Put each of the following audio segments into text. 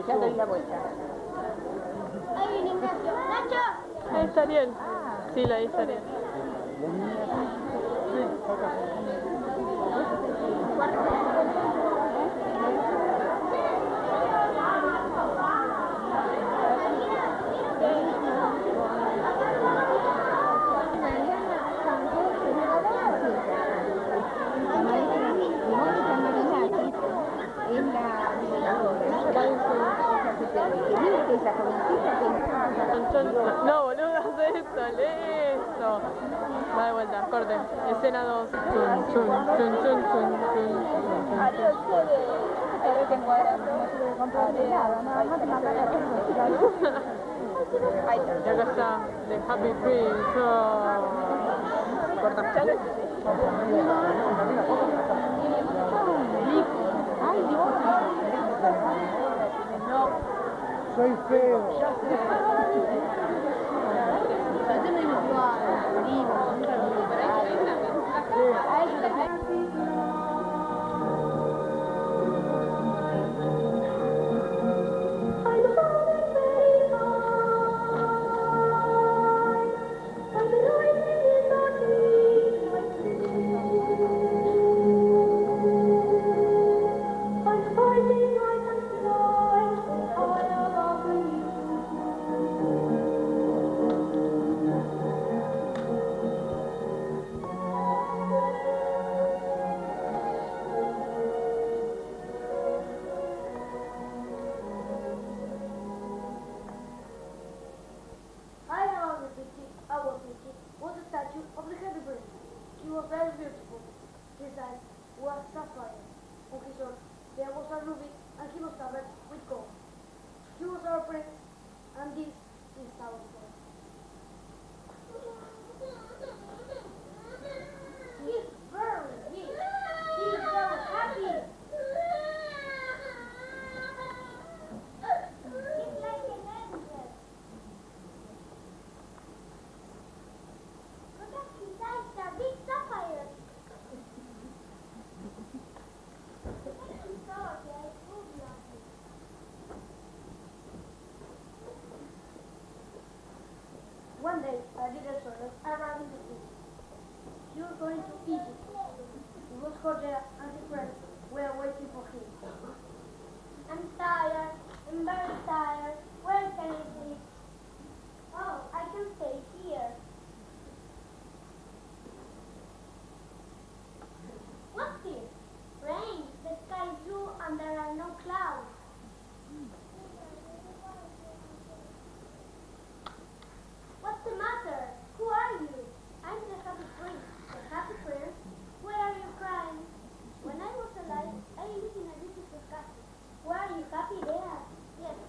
Ya doy la vuelta. Ahí viene Ignacio. ¡Nacho! Está Ariel. Sí, la dice Ariel. No, boludo, haz esto, lee esto. Va de vuelta, corte. Escena 2. Chun, chun, chun, chun, chun, chun. Ariel, ¿qué encuadra? No tuve que comprarte nada, nada más te mandaron ahí está. Y acá está, The Happy Prince. Oh. Corta. Ay, Dios. No. Soy feo. He was very beautiful. His eyes were sapphire. On his arm there was a ruby, and he was covered with gold. He was our prince, and this is our boy. He's very big. He's very happy. He's like an angel. Look at his eyes, they're big sapphires. One day, a little servant arrived in the city. He was going to Egypt. It was Hosea and his friends were waiting for him. I'm tired. I'm very tired. Where can I sleep? Oh, I can stay here. What's this? Rain. The sky is blue and there are no clouds. What's the matter? Who are you? I'm the Happy Prince. The Happy Prince? Why are you crying? When I was alive, I lived in a beautiful castle. Were you happy there? Yes,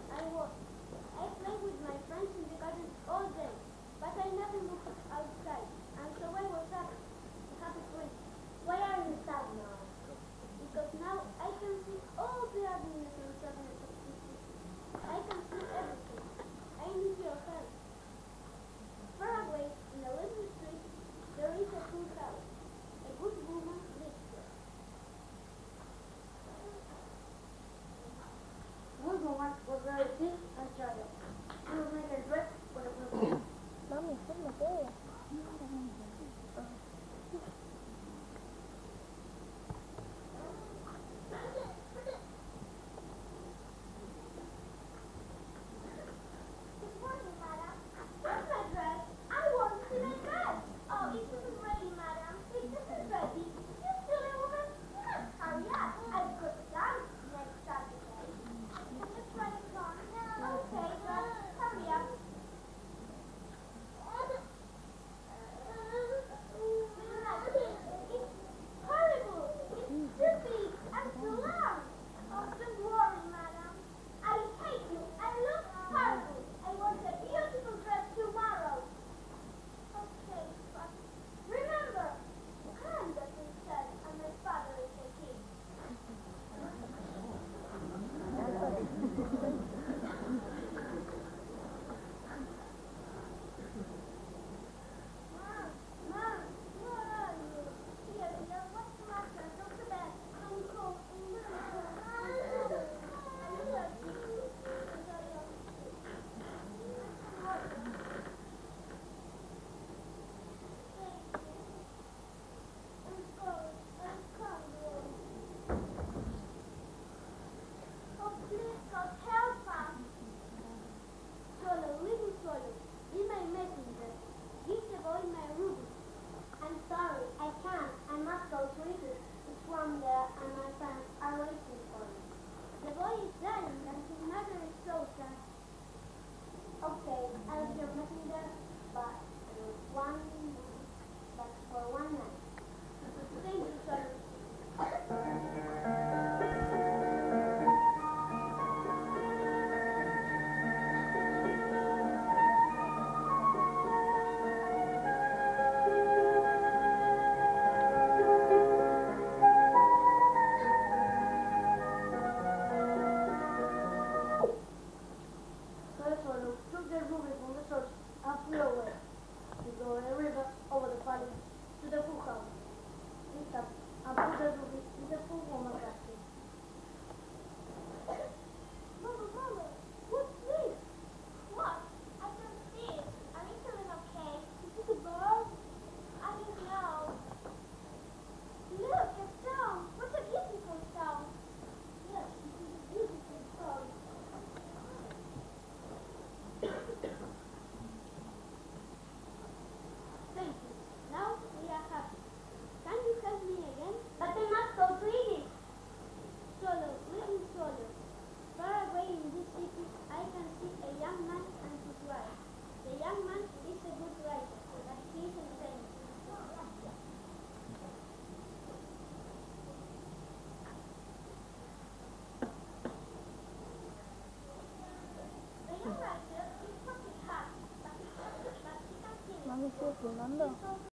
grabando?